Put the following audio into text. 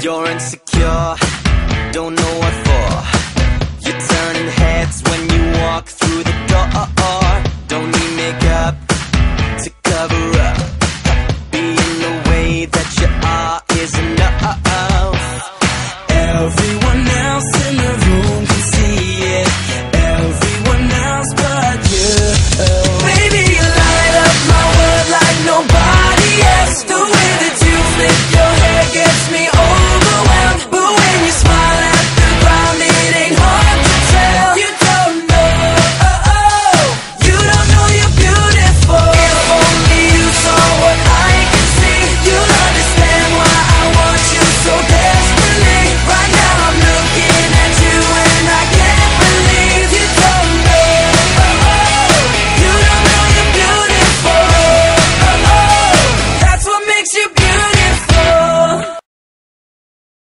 You're insecure, don't know what for. You're turning heads when you walk through the door.